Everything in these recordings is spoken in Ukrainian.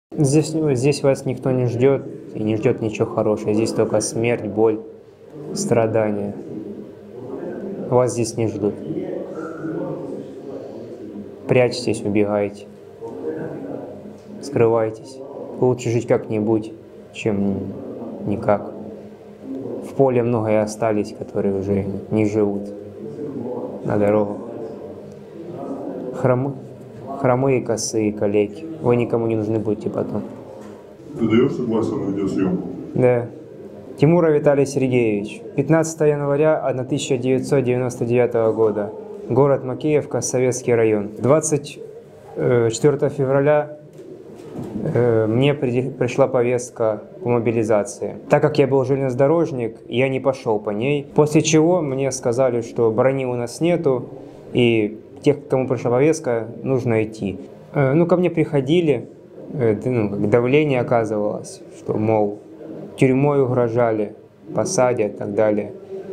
Здесь вас никто не ждет и не ждет ничего хорошего. Здесь только смерть, боль, страдания. Вас здесь не ждут. Прячьтесь, убегайте. Скрывайтесь. Лучше жить как-нибудь, чем никак. В поле много и остались, которые уже не живут на дорогах. Хромые, косые, калеки. Вы никому не нужны будете потом. Ты даешь согласие на видеосъемку? Да. Тимуров Виталий Сергеевич. 15 января 1999 года. Город Макеевка, Советский район. 24 февраля мне пришла повестка по мобилизации. Так как я был железнодорожник, я не пошел по ней. После чего мне сказали, что брони у нас нету, и тех, кому пришла повестка, нужно идти. Ко мне приходили, давление оказывалось, что, мол, тюрьмой угрожали, посадят и так далее.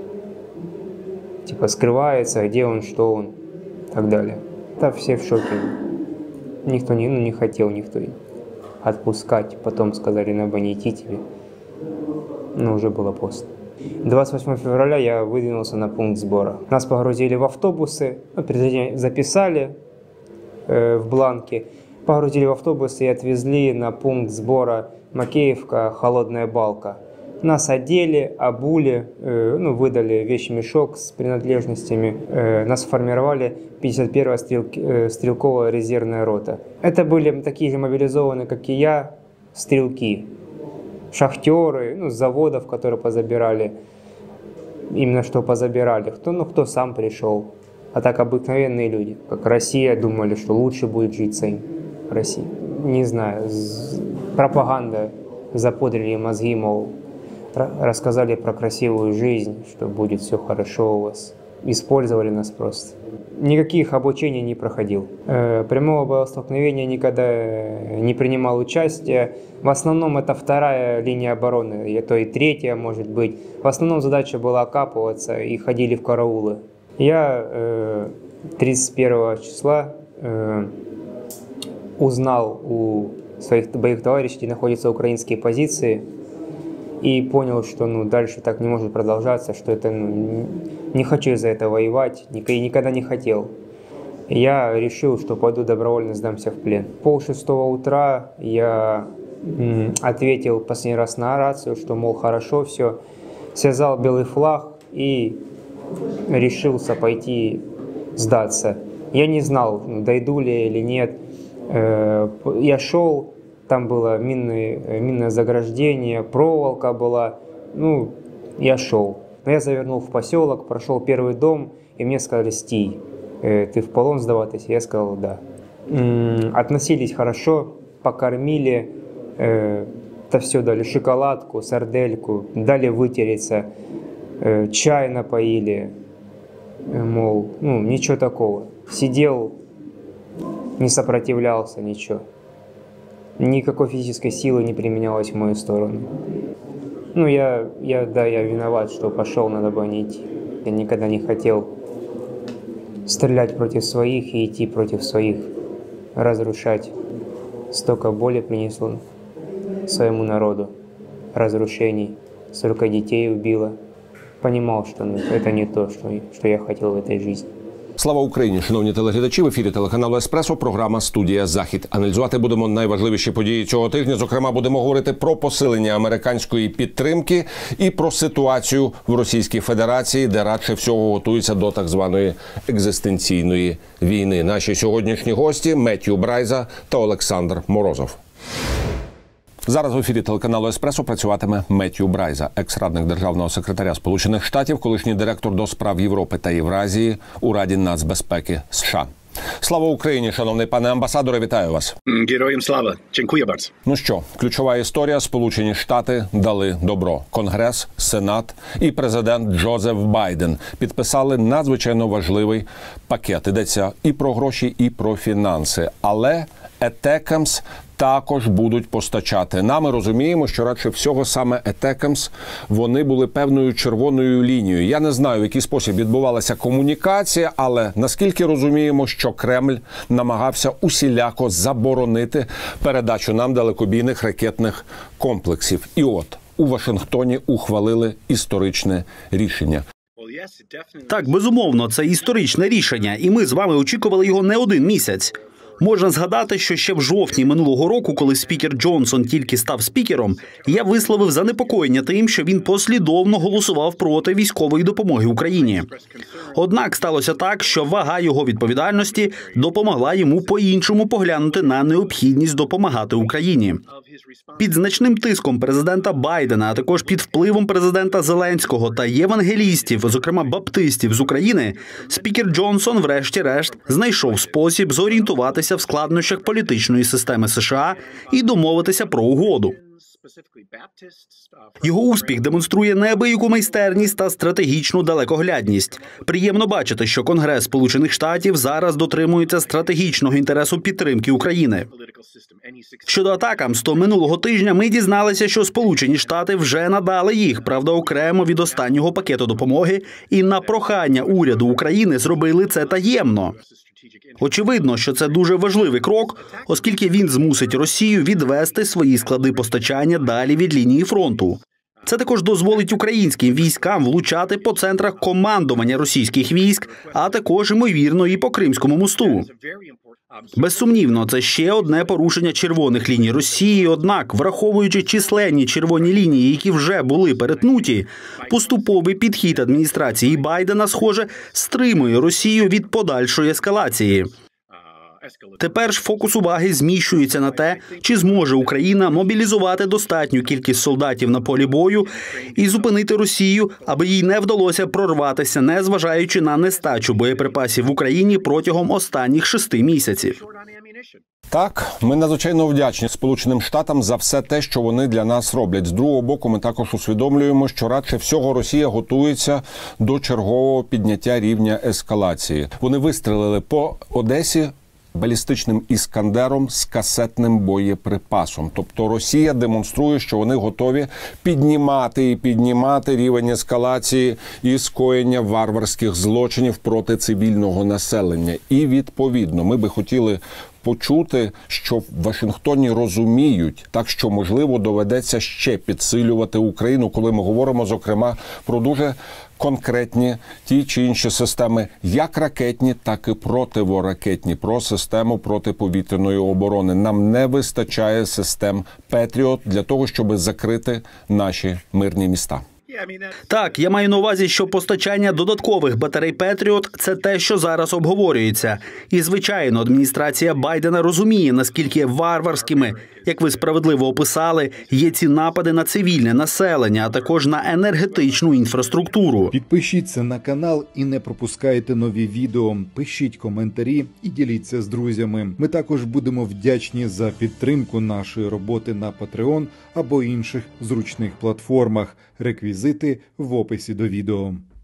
Типа скрывается, где он, что он, и так далее. Да, все в шоке. Никто не хотел никто отпускать. Потом сказали, надо не идти тебе. Но уже было поздно. 28 февраля я выдвинулся на пункт сбора. Нас погрузили в автобусы, записали в бланке, погрузили в автобусы и отвезли на пункт сбора Макеевка, Холодная Балка. Нас одели, обули, выдали вещмешок с принадлежностями. Нас формировали 51-я стрелковая резервная рота. Это были такие же мобилизованные, как и я, стрелки. Шахтеры, с заводов, которые позабирали. Именно что позабирали. Кто сам пришел. А так обыкновенные люди. Как Россия, думали, что лучше будет житься им в России. Не знаю, пропаганда запудрили мозги, мол, рассказали про красивую жизнь, что будет все хорошо у вас. Использовали нас просто. Никаких обучений не проходил. Прямого боестолкновения никогда не принимал участия. В основном это вторая линия обороны, то и третья, может быть. В основном задача была окапываться и ходили в караулы. Я 31 числа узнал у своих боевых товарищей, где находятся украинские позиции, и понял, что дальше так не может продолжаться, что это не хочу из-за этого воевать, никогда не хотел. Я решил, что пойду добровольно сдамся в плен. 5:30 утра я ответил последний раз на рацию, что, мол, хорошо, все, связал белый флаг и решился пойти сдаться. Я не знал, дойду ли или нет. Я шел. Там было минное заграждение, проволока была. Я шел. Но я завернул в поселок, прошел первый дом, и мне сказали: «Стій, ты в полон сдаватись?» Я сказал: «Да». Относились хорошо, покормили, все дали, шоколадку, сардельку, дали вытереться, чай напоили, мол, ничего такого. Сидел, не сопротивлялся, ничего. Никакой физической силы не применялось в мою сторону. Я виноват, что пошел, надо было не идти. Я никогда не хотел стрелять против своих и идти против своих, разрушать. Столько боли принесло своему народу, разрушений, столько детей убило. Понимал, что это не то, что я хотел в этой жизни. Слава Україні! Шановні телеглядачі, в ефірі телеканалу «Еспресо», програма «Студія Захід». Аналізувати будемо найважливіші події цього тижня. Зокрема, будемо говорити про посилення американської підтримки і про ситуацію в Російській Федерації, де радше всього готуються до так званої екзистенційної війни. Наші сьогоднішні гості – Меттью Брайза та Олександр Морозов. Зараз в ефірі телеканалу «Еспресо» працюватиме Меттью Брайза, екс-радник державного секретаря Сполучених Штатів, колишній директор до справ Європи та Євразії у Раді нацбезпеки США. Слава Україні, шановний пане амбасадоре, вітаю вас. Героям слава. Дякую bardzo. Ну що, ключова історія. Сполучені Штати дали добро. Конгрес, Сенат і президент Джозеф Байден підписали надзвичайно важливий пакет. Йдеться і про гроші, і про фінанси. Але Атекамс також будуть постачати. Ми розуміємо, що радше всього саме Атекамс вони були певною червоною лінією. Я не знаю, в який спосіб відбувалася комунікація, але наскільки розуміємо, що Кремль намагався усіляко заборонити передачу нам далекобійних ракетних комплексів. І от у Вашингтоні ухвалили історичне рішення. Так, безумовно, це історичне рішення, і ми з вами очікували його не один місяць. Можна згадати, що ще в жовтні минулого року, коли спікер Джонсон тільки став спікером, я висловив занепокоєння тим, що він послідовно голосував проти військової допомоги Україні. Однак сталося так, що вага його відповідальності допомогла йому по-іншому поглянути на необхідність допомагати Україні. Під значним тиском президента Байдена, а також під впливом президента Зеленського та євангелістів, зокрема баптистів з України, спікер Джонсон врешті-решт знайшов спосіб зорієнтуватися в складнощах політичної системи США і домовитися про угоду. Його успіх демонструє неабияку майстерність та стратегічну далекоглядність. Приємно бачити, що Конгрес Сполучених Штатів зараз дотримується стратегічного інтересу підтримки України. Щодо Атакамс, то минулого тижня ми дізналися, що Сполучені Штати вже надали їх, правда, окремо від останнього пакету допомоги, і на прохання уряду України зробили це таємно. Очевидно, що це дуже важливий крок, оскільки він змусить Росію відвести свої склади постачання далі від лінії фронту. Це також дозволить українським військам влучати по центрах командування російських військ, а також, ймовірно, і по Кримському мосту. Безсумнівно, це ще одне порушення червоних ліній Росії, однак, враховуючи численні червоні лінії, які вже були перетнуті, поступовий підхід адміністрації Байдена, схоже, стримує Росію від подальшої ескалації. Тепер ж фокус уваги зміщується на те, чи зможе Україна мобілізувати достатню кількість солдатів на полі бою і зупинити Росію, аби їй не вдалося прорватися, незважаючи на нестачу боєприпасів в Україні протягом останніх 6 місяців. Так, ми надзвичайно вдячні Сполученим Штатам за все те, що вони для нас роблять. З другого боку, ми також усвідомлюємо, що радше всього Росія готується до чергового підняття рівня ескалації. Вони вистрелили по Одесі балістичним «Іскандером» з касетним боєприпасом. Тобто Росія демонструє, що вони готові піднімати рівень ескалації і скоєння варварських злочинів проти цивільного населення. І, відповідно, ми би хотіли почути, що в Вашингтоні розуміють, так що, можливо, доведеться ще підсилювати Україну, коли ми говоримо, зокрема, про дуже конкретні ті чи інші системи, як ракетні, так і противоракетні, про систему протиповітряної оборони. Нам не вистачає систем Петріот для того, щоб закрити наші мирні міста. Так, я маю на увазі, що постачання додаткових батарей «Петріот» – це те, що зараз обговорюється. І, звичайно, адміністрація Байдена розуміє, наскільки варварськими, як ви справедливо описали, є ці напади на цивільне населення, а також на енергетичну інфраструктуру. Підпишіться на канал і не пропускайте нові відео. Пишіть коментарі і діліться з друзями. Ми також будемо вдячні за підтримку нашої роботи на Patreon або інших зручних платформах. Реквізити в описі до відео.